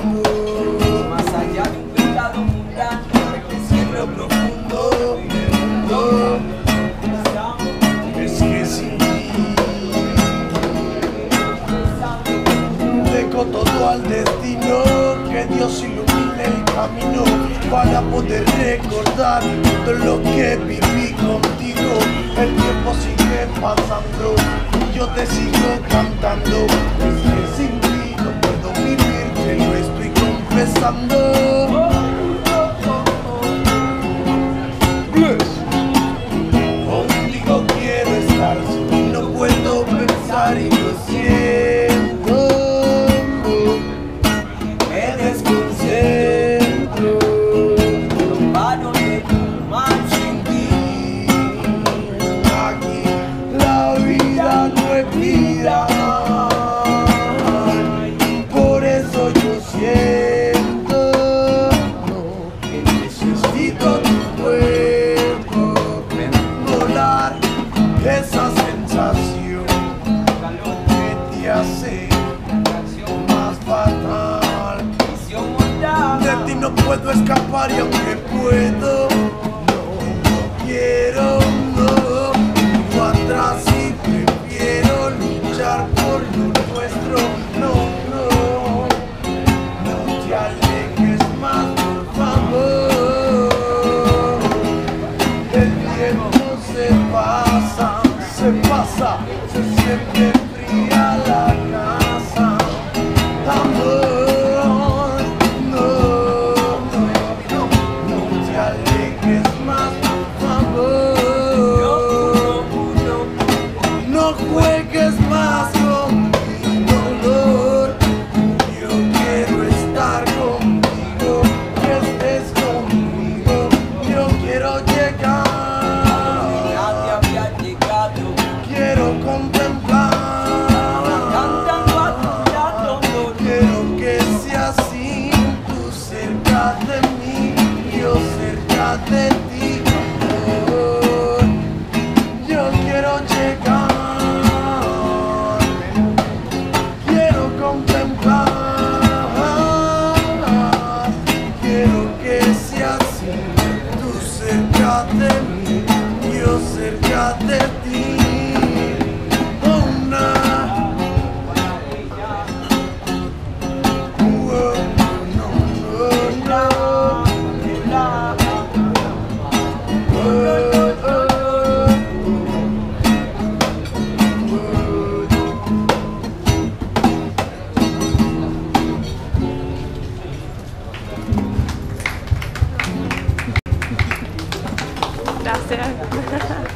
amor. Más allá de un pecado mundano, cielo profundo del mundo. Es que sin ti dejo todo al destino. Que Dios ilumine el camino para poder recordar todo lo que viví contigo. El tiempo sigue pasando y yo te sigo cantando. Es que sin ti no puedo vivir, te lo estoy confesando. Contigo quiero estar, sin ti no puedo pensar y lo siento. Me desconcentro, no paro de fumar sin ti. Aquí la vida no es vida, por eso yo siento que necesito tu cuerpo, volar esa sensación que te hace más fatal. De ti no puedo escapar y aunque puedo, no quiero, no. Vivo atrás y prefiero luchar por lo nuestro. No, no, no te alejes más, por favor. El tiempo se pasa, se siente fría la casa. Amor, no te alejes más, por favor. No juegues más con mi dolor. Yo quiero estar contigo, que estés conmigo. Yo quiero llegar. Nadie había llegado. Quiero contemplar. Cantando a tu lado. Quiero que sea así, tú cerca de mí, yo cerca de ti. Amor, yo quiero llegar. Quiero contemplar. Quiero que sea así, tú cerca de mí, yo cerca de ti. Oh, nah. Oh, no, no, no. Gracias.